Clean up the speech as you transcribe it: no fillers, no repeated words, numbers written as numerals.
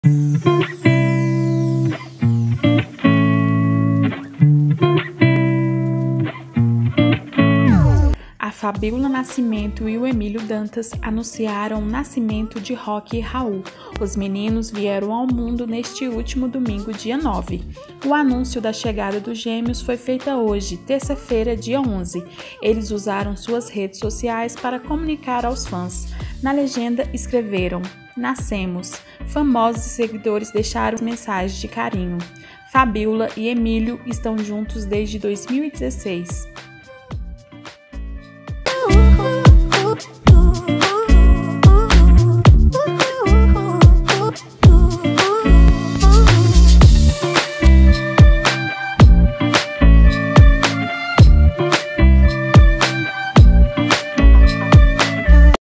A Fabíola Nascimento e o Emílio Dantas anunciaram o nascimento de Roque e Raul. Os meninos vieram ao mundo neste último domingo, dia 9. O anúncio da chegada dos gêmeos foi feito hoje, terça-feira, dia 11. Eles usaram suas redes sociais para comunicar aos fãs. Na legenda escreveram: "Nascemos". Famosos seguidores deixaram mensagens de carinho. Fabíola e Emílio estão juntos desde 2016.